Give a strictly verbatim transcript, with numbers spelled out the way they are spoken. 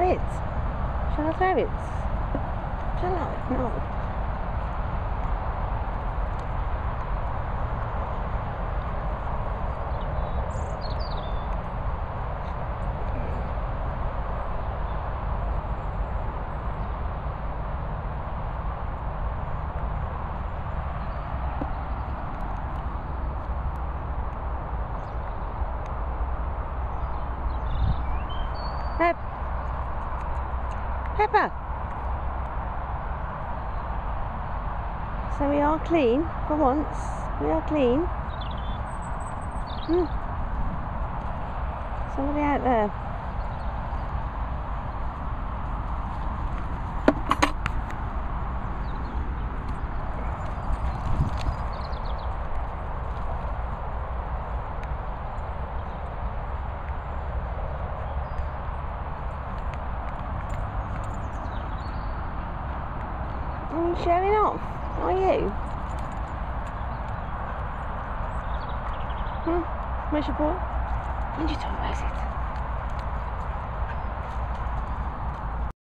it? Shall I throw it? Shall I? No. Pep. Pepper. So we are clean for once. We are clean. Hmm. Somebody out there. Are you showing off? Are you? Hmm? Where's your ball? When you talk about it?